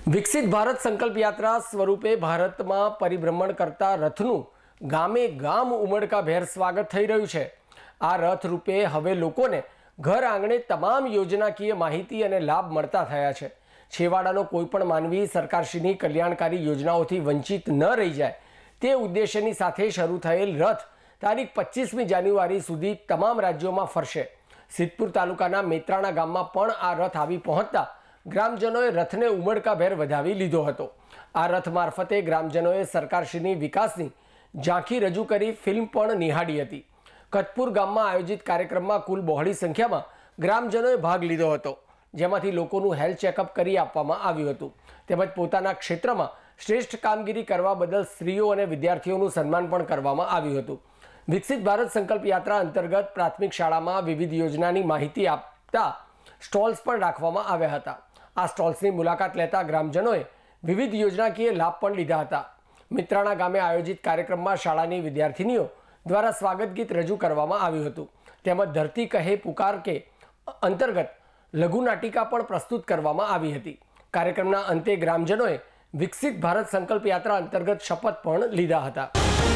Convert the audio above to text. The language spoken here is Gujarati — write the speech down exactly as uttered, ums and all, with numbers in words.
વિકસિત ભારત સંકલ્પ યાત્રા સ્વરૂપે ભારતમાં પરિભ્રમણ કરતા રથનું ગામે ગામ ઉમળકાભેર સ્વાગત થઈ રહ્યું છે। આ રથ રૂપે હવે લોકોને ઘર આંગણે તમામ યોજનાકીય માહિતી અને લાભ મળતા થયા છે। છેવાડાનો કોઈપણ માનવી સરકારશ્રીની કલ્યાણકારી યોજનાઓથી વંચિત ન રહી જાય તે ઉદ્દેશ્યની સાથે શરૂ થયેલ રથ તારીખ પચીસમી જાન્યુઆરી સુધી તમામ રાજ્યોમાં ફરશે। સિદ્ધપુર તાલુકાના મેત્રાણા ગામમાં પણ આ રથ આવી પહોંચતા ગ્રામજનોએ રથને ઉમળકાભેર વધાવી લીધો હતો। આ રથ મારફતે ગ્રામજનોએ સરકારશ્રીની વિકાસની ઝાંખી રજૂ કરી ફિલ્મ પણ નિહાળી હતી। કતપુર ગામમાં આયોજિત કાર્યક્રમમાં કુલ બહોળી સંખ્યામાં ગ્રામજનોએ ભાગ લીધો હતો, જેમાંથી લોકોનું હેલ્થ ચેકઅપ કરી આપવામાં આવ્યું હતું। તેમજ પોતાના ક્ષેત્રમાં શ્રેષ્ઠ કામગીરી કરવા બદલ સ્ત્રીઓ અને વિદ્યાર્થીઓનું સન્માન પણ કરવામાં આવ્યું હતું। વિકસિત ભારત સંકલ્પ યાત્રા અંતર્ગત પ્રાથમિક શાળામાં વિવિધ યોજનાની માહિતી આપતા સ્ટોલ્સ પણ રાખવામાં આવ્યા હતા। આ સ્ટોલ્સની મુલાકાત લેતા ગ્રામજનોએ વિવિધ યોજનાકીય લાભ પણ લીધા હતા। મિત્રાણા ગામે આયોજિત કાર્યક્રમમાં શાળાની વિદ્યાર્થીનીઓ દ્વારા સ્વાગત ગીત રજૂ કરવામાં આવ્યું હતું। તેમજ ધરતી કહે પુકાર કે અંતર્ગત લઘુ નાટિકા પણ પ્રસ્તુત કરવામાં આવી હતી। કાર્યક્રમના અંતે ગ્રામજનોએ વિકસિત ભારત સંકલ્પ યાત્રા અંતર્ગત શપથ પણ લીધા હતા।